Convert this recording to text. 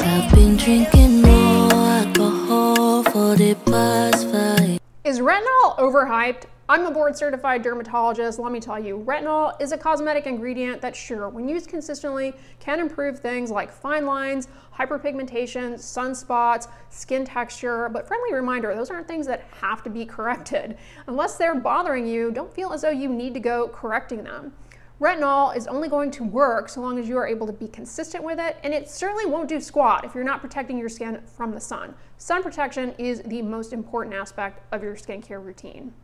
I've been drinking more alcohol for the past 5. Is retinol overhyped? I'm a board certified dermatologist. Let me tell you, retinol is a cosmetic ingredient that, sure, when used consistently, can improve things like fine lines, hyperpigmentation, sunspots, skin texture. But friendly reminder, those aren't things that have to be corrected. Unless they're bothering you, don't feel as though you need to go correcting them. Retinol is only going to work so long as you are able to be consistent with it, and it certainly won't do squat if you're not protecting your skin from the sun. Sun protection is the most important aspect of your skincare routine.